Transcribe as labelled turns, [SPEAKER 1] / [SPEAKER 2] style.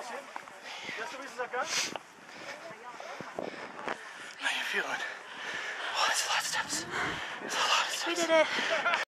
[SPEAKER 1] How are you feeling? Oh, that's a lot of steps. That's a lot of steps.
[SPEAKER 2] We did it.